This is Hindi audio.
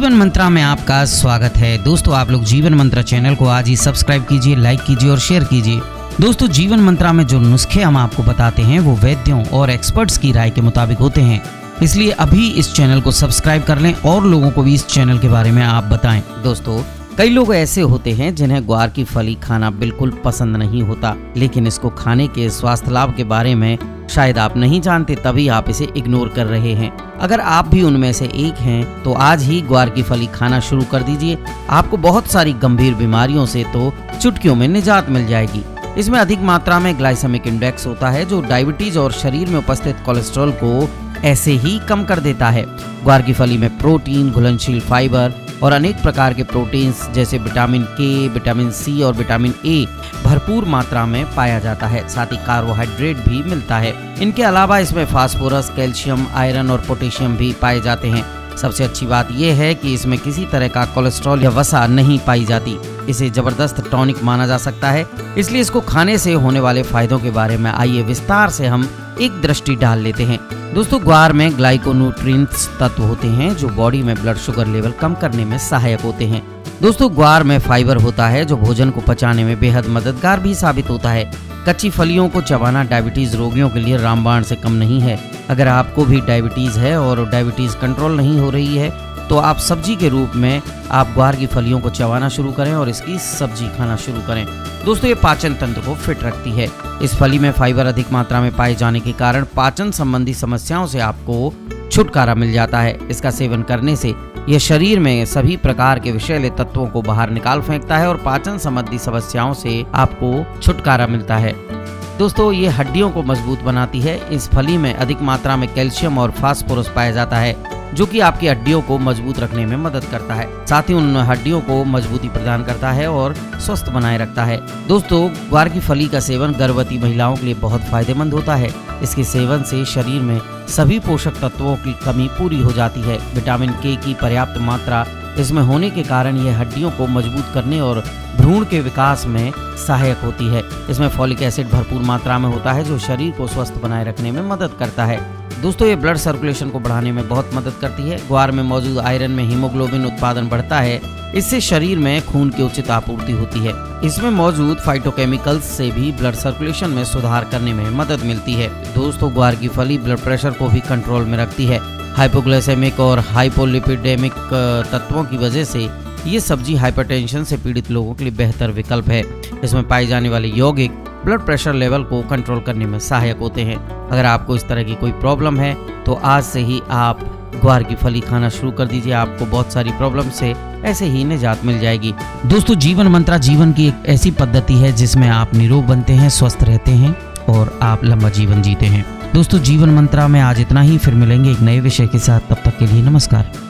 जीवन मंत्रा में आपका स्वागत है। दोस्तों, आप लोग जीवन मंत्रा चैनल को आज ही सब्सक्राइब कीजिए, लाइक कीजिए और शेयर कीजिए। दोस्तों, जीवन मंत्रा में जो नुस्खे हम आपको बताते हैं वो वैद्यों और एक्सपर्ट्स की राय के मुताबिक होते हैं, इसलिए अभी इस चैनल को सब्सक्राइब कर लें और लोगों को भी इस चैनल के बारे में आप बताएं। दोस्तों, कई लोग ऐसे होते हैं जिन्हें ग्वार की फली खाना बिल्कुल पसंद नहीं होता, लेकिन इसको खाने के स्वास्थ्य लाभ के बारे में शायद आप नहीं जानते, तभी आप इसे इग्नोर कर रहे हैं। अगर आप भी उनमें से एक हैं तो आज ही ग्वार की फली खाना शुरू कर दीजिए। आपको बहुत सारी गंभीर बीमारियों से तो चुटकियों में निजात मिल जाएगी। इसमें अधिक मात्रा में ग्लाइसेमिक इंडेक्स होता है जो डायबिटीज और शरीर में उपस्थित कोलेस्ट्रॉल को ऐसे ही कम कर देता है। ग्वार की फली में प्रोटीन, घुलनशील फाइबर और अनेक प्रकार के प्रोटीन्स जैसे विटामिन के, विटामिन सी और विटामिन ए भरपूर मात्रा में पाया जाता है। साथ ही कार्बोहाइड्रेट भी मिलता है। इनके अलावा इसमें फास्फोरस, कैल्शियम, आयरन और पोटेशियम भी पाए जाते हैं। सबसे अच्छी बात यह है कि इसमें किसी तरह का कोलेस्ट्रॉल या वसा नहीं पाई जाती। इसे जबरदस्त टॉनिक माना जा सकता है, इसलिए इसको खाने से होने वाले फायदों के बारे में आइए विस्तार से हम एक दृष्टि डाल लेते हैं। दोस्तों, ग्वार में ग्लाइकोन्यूट्रिएंट्स तत्व होते हैं जो बॉडी में ब्लड शुगर लेवल कम करने में सहायक होते हैं। दोस्तों, ग्वार में फाइबर होता है जो भोजन को पचाने में बेहद मददगार भी साबित होता है। कच्ची फलियों को चबाना डायबिटीज रोगियों के लिए रामबाण से कम नहीं है। अगर आपको भी डायबिटीज है और डायबिटीज कंट्रोल नहीं हो रही है तो आप सब्जी के रूप में आप ग्वार की फलियों को चबाना शुरू करें और इसकी सब्जी खाना शुरू करें। दोस्तों, ये पाचन तंत्र को फिट रखती है। इस फली में फाइबर अधिक मात्रा में पाए जाने के कारण पाचन संबंधी समस्याओं से आपको छुटकारा मिल जाता है। इसका सेवन करने से यह शरीर में सभी प्रकार के विषैले तत्वों को बाहर निकाल फेंकता है और पाचन संबंधी समस्याओं से आपको छुटकारा मिलता है। दोस्तों, ये हड्डियों को मजबूत बनाती है। इस फली में अधिक मात्रा में कैल्शियम और फास्फोरस पाया जाता है जो कि आपकी हड्डियों को मजबूत रखने में मदद करता है। साथ ही उन हड्डियों को मजबूती प्रदान करता है और स्वस्थ बनाए रखता है। दोस्तों, ग्वार की फली का सेवन गर्भवती महिलाओं के लिए बहुत फायदेमंद होता है। इसके सेवन से शरीर में सभी पोषक तत्वों की कमी पूरी हो जाती है। विटामिन के की पर्याप्त मात्रा इसमें होने के कारण यह हड्डियों को मजबूत करने और भ्रूण के विकास में सहायक होती है। इसमें फॉलिक एसिड भरपूर मात्रा में होता है जो शरीर को स्वस्थ बनाए रखने में मदद करता है। दोस्तों, ये ब्लड सर्कुलेशन को बढ़ाने में बहुत मदद करती है। ग्वार में मौजूद आयरन में हीमोग्लोबिन उत्पादन बढ़ता है। इससे शरीर में खून की उचित आपूर्ति होती है। इसमें मौजूद फाइटोकेमिकल्स से भी ब्लड सर्कुलेशन में सुधार करने में मदद मिलती है। दोस्तों, ग्वार की फली ब्लड प्रेशर को भी कंट्रोल में रखती है। हाइपोग्लाइसेमिक और हाइपोलिपिडेमिक तत्वों की वजह से ये सब्जी हाइपरटेंशन से पीड़ित लोगों के लिए बेहतर विकल्प है। इसमें पाए जाने वाले यौगिक ब्लड प्रेशर लेवल को कंट्रोल करने में सहायक होते हैं। अगर आपको इस तरह की कोई प्रॉब्लम है तो आज से ही आप ग्वार की फली खाना शुरू कर दीजिए। आपको बहुत सारी प्रॉब्लम से ऐसे ही निजात मिल जाएगी। दोस्तों, जीवन मंत्रा जीवन की एक ऐसी पद्धति है जिसमें आप निरोग बनते हैं, स्वस्थ रहते हैं और आप लंबा जीवन जीते हैं। दोस्तों, जीवन मंत्रा में आज इतना ही। फिर मिलेंगे एक नए विषय के साथ। तब तक के लिए नमस्कार।